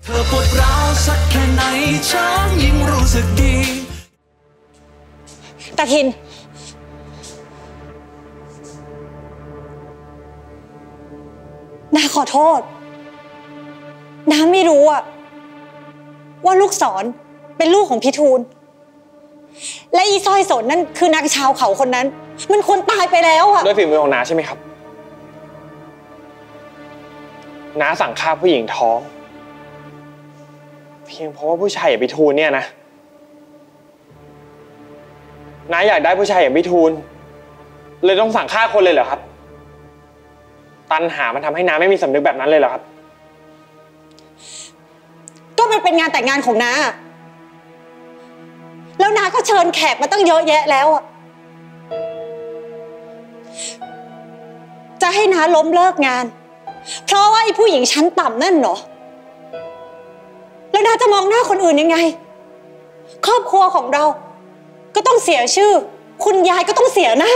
เธอปวดร้าวสักแค่ไหนฉันยิ่งรู้สึกดีตาทินน้าขอโทษน้าไม่รู้ว่าลูกศรเป็นลูกของพี่ทูลและอีสร้อยสนนั่นคือนางชาวเขาคนนั้นมันควรตายไปแล้วด้วยฝีมือของน้าใช่ไหมครับน้าสั่งฆ่าผู้หญิงท้องเพียงเพราะว่าผู้ชายอย่างพี่ทูลเนี่ยนะน้าอยากได้ผู้ชายอย่างพี่ทูลเลยต้องสั่งฆ่าคนเลยเหรอครับตัณหามันทำให้น้าไม่มีสำนึกแบบนั้นเลยเหรอครับก็มันเป็นงานแต่งงานของน้าแล้วน้าก็เชิญแขกมาตั้งเยอะแยะแล้วจะให้น้าล้มเลิกงานเพราะว่าไอ้ผู้หญิงชั้นต่ำนั่นเหรอแล้วน้าจะมองหน้าคนอื่นยังไงครอบครัวของเราก็ต้องเสียชื่อคุณยายก็ต้องเสียหน้า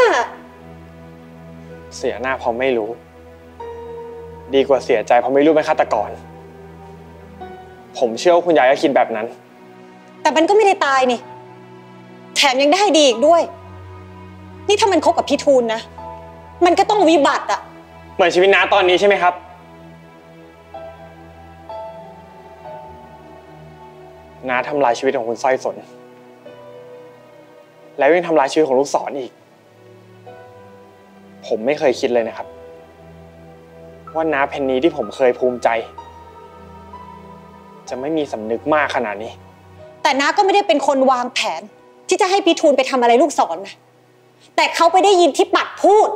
เพราะไม่รู้ดีกว่าเสียใจเพราะไม่รู้เป็นฆาตกรผมเชื่อว่าคุณยายก็คิดแบบนั้นแต่มันก็ไม่ได้ตายนี่แถมยังได้ดีอีกด้วยนี่ถ้ามันคบกับพี่ทูลนะมันก็ต้องวิบัติเหมือนชีวิตน้าตอนนี้ใช่ไหมครับน้าทำลายชีวิตของคุณสร้อยสนแล้วยังทำลายชีวิตของลูกศรอีกผมไม่เคยคิดเลยนะครับว่าน้าเพนนีที่ผมเคยภูมิใจจะไม่มีสำนึกมากขนาดนี้แต่น้าก็ไม่ได้เป็นคนวางแผนที่จะให้พี่ทูลไปทำอะไรลูกศรนะแต่เขาไปได้ยินที่ปัดพูด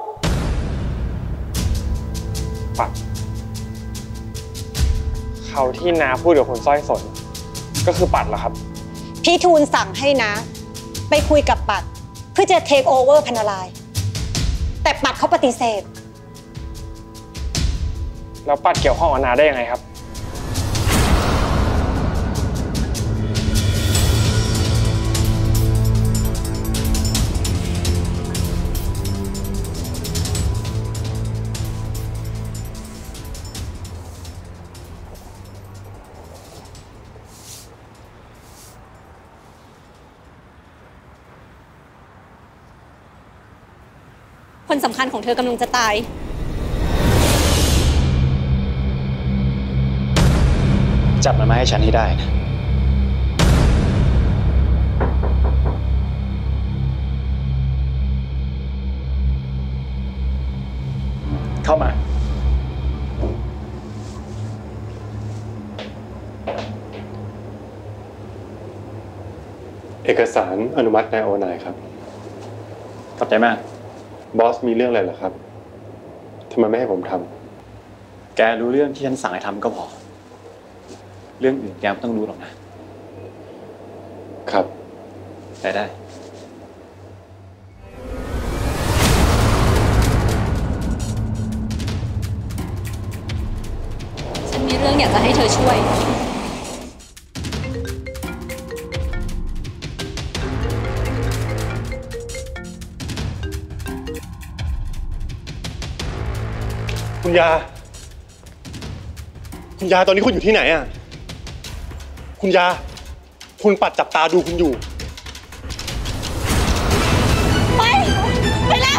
ปัดเขาที่น้าพูดกับคุณสร้อยสนก็คือปัดเหรอครับพี่ทูลสั่งให้น้าไปคุยกับปัดเพื่อจะเทคโอเวอร์พนารายแต่ปัดเขาปฏิเสธแล้วปัดเกี่ยวข้องกับน้าได้ยังไงครับคนสำคัญของเธอกำลังจะตายจับมันมาให้ฉันให้ได้นะเข้ามาเอกสารอนุมัตินายโอนายครับขอบใจมากบอสมีเรื่องอะไรเหรอครับทำไมไม่ให้ผมทำแกรู้เรื่องที่ฉันสั่งให้ทำก็พอเรื่องอื่นแกไม่ต้องรู้หรอกนะครับได้ฉันมีเรื่องอยากจะให้เธอช่วยคุณยาตอนนี้คุณอยู่ที่ไหนคุณยาคุณปัดจับตาดูคุณอยู่ไปแล้ว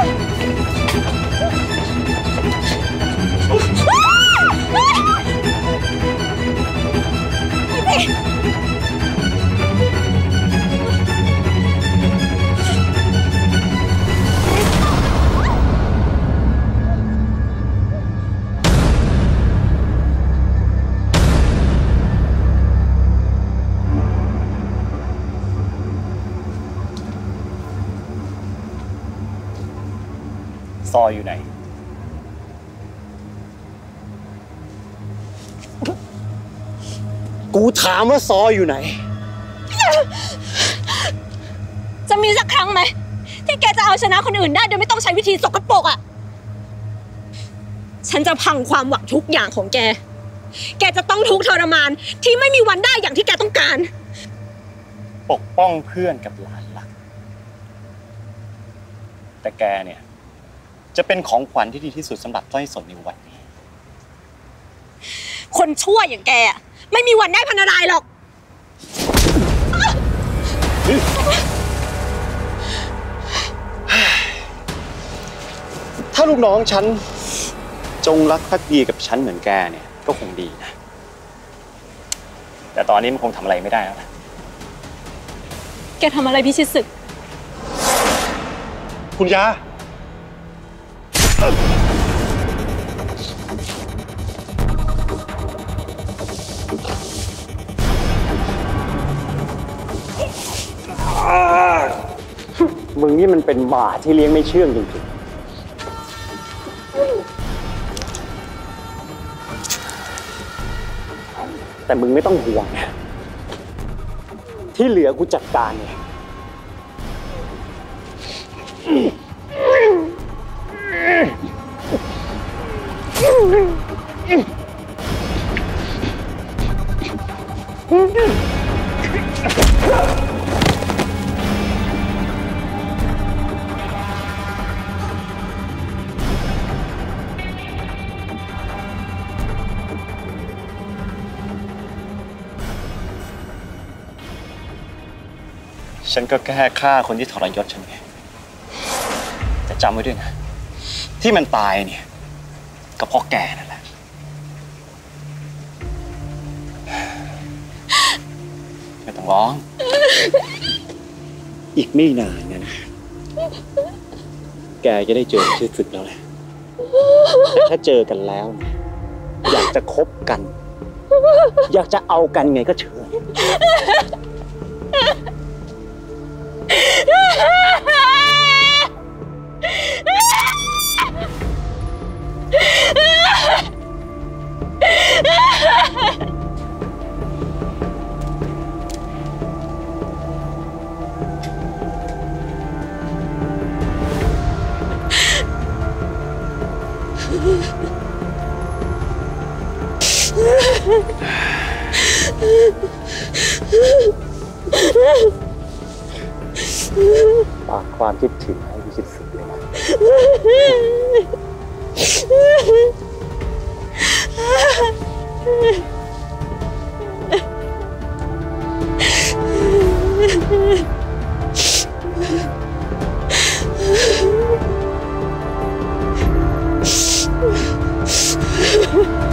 ซออยู่ไหนกูถามว่าซออยู่ไหนจะมีสักครั้งไหมที่แกจะเอาชนะคนอื่นได้โดยไม่ต้องใช้วิธีสกปรกฉันจะพังความหวังทุกอย่างของแกจะต้องทุกข์ทรมานที่ไม่มีวันได้อย่างที่แกต้องการปกป้องเพื่อนกับหลานรักแต่แกเนี่ยจะเป็นของขวัญที่ดีที่สุดสำหรับสร้อยสนในวันนี้คนชั่วอย่างแกไม่มีวันได้พันนารายณ์หรอกถ้าลูกน้องฉันจงรักภักดีกับฉันเหมือนแกเนี่ยก็คงดีนะแต่ตอนนี้มันคงทำอะไรไม่ได้แล้วนะแกทำอะไรพิชิตศึกคุณยามึงนี่มันเป็นหมาที่เลี้ยงไม่เชื่องจริงๆแต่มึงไม่ต้องห่วงนะที่เหลือกูจัดการเนี่ยฉันก็แค่ฆ่าคนที่ทรยศฉันไงแต่จำไว้ด้วยนะที่มันตายเนี่ยก็เพราะแกนั่นแหละไม่ต้องร้องอีกไม่นานนะแกจะได้เจอที่สุดแล้วแหละแต่ถ้าเจอกันแล้วอยากจะคบกันอยากจะเอากันไงก็เชิญฝากความคิดถึงให้พิชิตศึกเลยนะ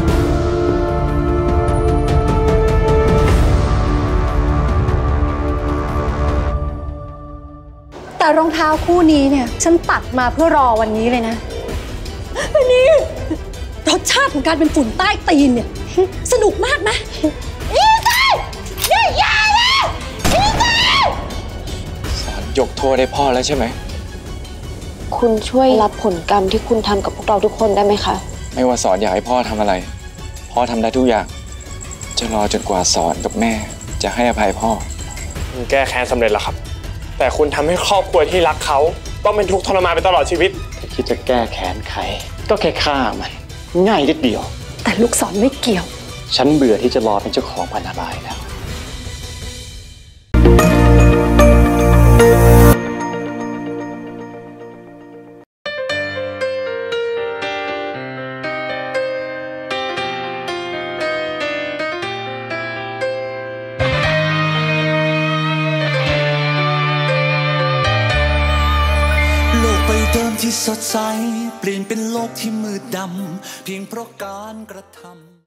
แต่รองเท้าคู่นี้เนี่ยฉันตัดมาเพื่อรอวันนี้เลยนะนี่รสชาติของการเป็นฝุ่นใต้ตีนเนี่ยสนุกมากนะอีซ่านี่ยาแล้วอีซ่าสอนยกโทษให้พ่อแล้วใช่ไหมคุณช่วยรับผลกรรมที่คุณทำกับพวกเราทุกคนได้ไหมคะไม่ว่าสอนอยากให้พ่อทำอะไรพ่อทำได้ทุกอย่างจะรอจนกว่าสอนกับแม่จะให้อภัยพ่อคุณแก้แค้นสำเร็จแล้วครับแต่คุณทำให้ครอบครัวที่รักเขาต้องเป็นทุกข์ทรมานไปตลอดชีวิตถ้าคิดจะแก้แค้นใครก็แค่ฆ่ามันง่ายนิดเดียวแต่ลูกศรไม่เกี่ยวฉันเบื่อที่จะรอเป็นเจ้าของพันนารายณ์แล้วเดิมที่สดใสเปลี่ยนเป็นโลกที่มืดดำเพียงเพราะการกระทำ